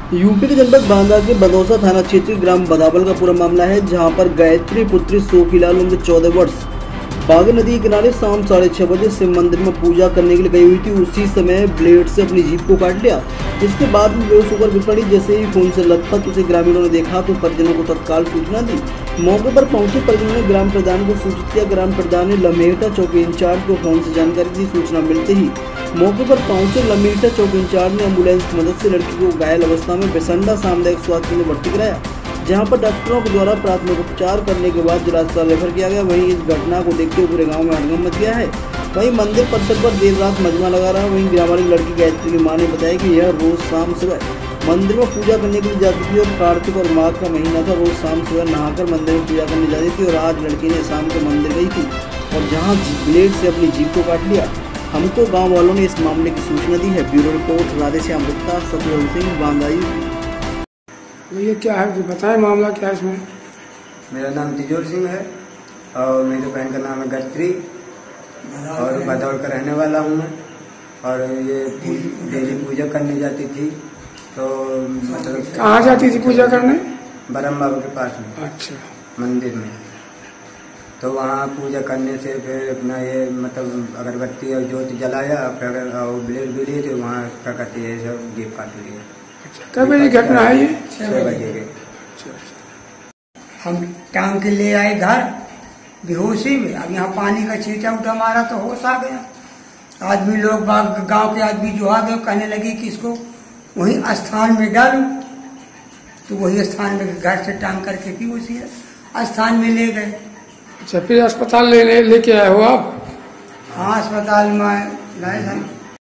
UP के जनपद बांदा के बदौसा थाना क्षेत्र ग्राम बदावल का पूरा मामला है, जहां पर गायत्री पुत्री सोखीलाल उम्र 14 वर्ष बागर नदी के किनारे शाम 6:30 बजे शिव मंदिर में पूजा करने के लिए गई हुई थी। उसी समय ब्लेड से अपनी जीभ को काट लिया। इसके बाद में बेहोश होकर गिर पड़ी। जैसे ही खून से लथपथ उसे ग्रामीणों ने देखा तो परिजनों को तत्काल सूचना दी। मौके पर पहुंचे परिजनों ने ग्राम प्रधान को सूचित किया। ग्राम प्रधान ने लम्हेटा चौकी इंचार्ज को फोन से जानकारी दी। सूचना मिलते ही मौके पर पहुंचे लम्हेटा चौकी इंचार्ज ने एम्बुलेंस की मदद से लड़की को घायल अवस्था में बिसंडा सामुदायिक स्वास्थ्य केंद्र में भर्ती कराया, जहां पर डॉक्टरों के द्वारा प्राथमिक उपचार करने के बाद जिला अस्पताल रेफर किया गया। वहीं इस घटना को देखते हुए पूरे गांव में हड़कंप मच गया है। वहीं मंदिर परिसर पर देर रात मजमा लगा रहा। वहीं ग्रामीण लड़की गायत्री की मां ने बताया कि यह रोज शाम सुबह मंदिर में पूजा करने के लिए जाती थी और कार्तिक और माघ का महीना था। रोज शाम सुबह नहाकर मंदिर में पूजा करने जाती थी और आज लड़की ने शाम को मंदिर गई थी और जहाँ ब्लेड से अपनी जीभ को काट लिया। हमको गाँव वालों ने इस मामले की सूचना दी है। Bureau report Radheshyam Gupta, Satvinder Singh, Banda. ये क्या है, बताएं मामला क्या है इसमें? मेरा नाम तिजोर सिंह है और मेरे बहन का नाम है गायत्री और बदौल का रहने वाला हूँ मैं। और ये डेली पूजा करने जाती थी। तो मतलब कहाँ जाती थी पूजा करने? ब्रह्म बाबा के पास में। अच्छा। मंदिर में। तो वहाँ पूजा करने से फिर अपना ये मतलब अगरबत्ती और ज्योति जलाया, फिर ब्लेड भी लिए थे वहाँ क्या कहते हैं सब जीभ काट लिया। कब बजे घटना है ये? 6 बजे के। हम टांग के ले आए घर बेहोशी में। अब यहाँ पानी का छींटा उठा मारा तो होश आ गया। आदमी लोग गांव के आदमी जो आ गए कहने लगे कि इसको वही स्थान में डालो। तो वही स्थान में घर से टांग करके भी उसी स्थान में ले गए। अच्छा, फिर अस्पताल लेके आए हो आप? हाँ, अस्पताल में लाए थे।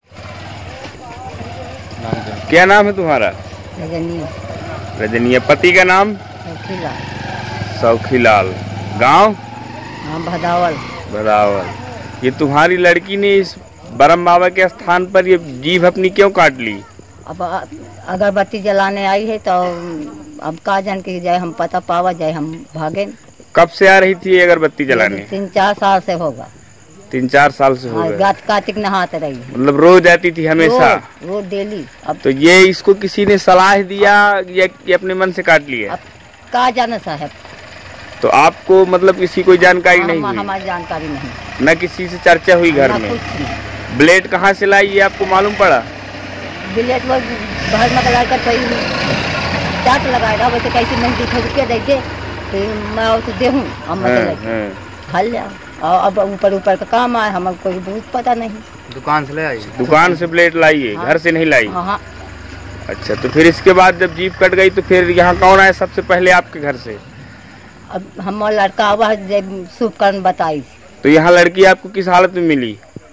क्या नाम है तुम्हारा? रजनिया। पति का नाम? सौखीलाल। गांव? बदावल। बदावल। ये तुम्हारी लड़की ने इस ब्रह्म बाबा के स्थान पर ये जीभ अपनी क्यों काट ली? अब अगरबत्ती जलाने आई है तो अब का जान के जाए, हम पता पावा जाए, हम भागे। कब से आ रही थी ये अगरबत्ती जलाने? 3-4 साल से होगा। 3-4 साल से हो गए। कार्तिक नहाते रही है। मतलब रोज आती थी हमेशा? रोज डेली। अब तो ये इसको किसी ने सलाह दिया या ये अपने मन से काट लिया? अब का जाना साहब। तो आपको मतलब किसी कोई जानकारी नहीं हुई? हमारी जानकारी नहीं। न किसी से चर्चा हुई घर में? ब्लेड कहाँ से लाई ये आपको मालूम पड़ा? ब्लेड वो घर में लगा कर चाट लगाएगा, वैसे कैसे नहीं दिखा रुपया देखे तो मैं तो दे हूँ हल जाओ। और अब ऊपर का काम आए, हमें कोई बहुत पता नहीं। दुकान से ले आई? दुकान से ब्लेड लाई है? हाँ। घर से नहीं लाई? हाँ। अच्छा, तो फिर इसके बाद जब जीभ कट गई तो फिर यहाँ कौन आया सबसे पहले आपके घर से? अब हमारा लड़का आवा शुभ कर्म बताई। तो यहाँ लड़की आपको किस हालत में मिली?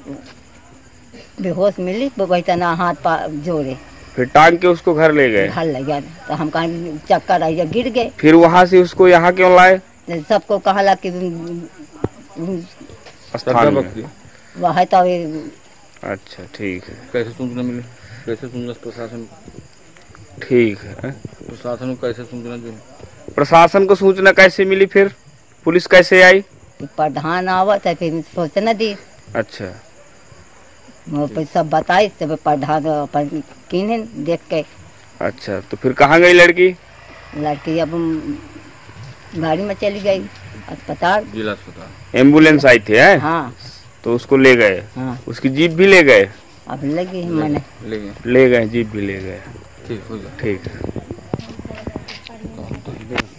बेहोश मिली, वही ना हाथ पार जोड़े। फिर टांग के उसको घर ले गए? घर ले गया तो हम कहीं चक्कर आई, गिर गए। फिर वहाँ से उसको यहाँ क्यों लाए? सबको कहा कि वह तो। अच्छा, ठीक है। कैसे सूचना मिली? कैसे सूचना प्रशासन? ठीक है। प्रशासन को कैसे सूचना दी? प्रशासन को सूचना कैसे मिली? फिर पुलिस कैसे आई? प्रधान आवत है, फिर सूचना दी। अच्छा, सब बताई, सब प्रधान किन्हें देख के। अच्छा, तो फिर कहाँ गई लड़की? लड़की अब गाड़ी में चली गई अस्पताल। जिला अस्पताल एम्बुलेंस आई थी है? हाँ। तो उसको ले गए? हाँ। उसकी जीभ भी ले गए? अब लगी मैंने ले गए, जीभ भी ले गए। ठीक हो गया। ठीक है।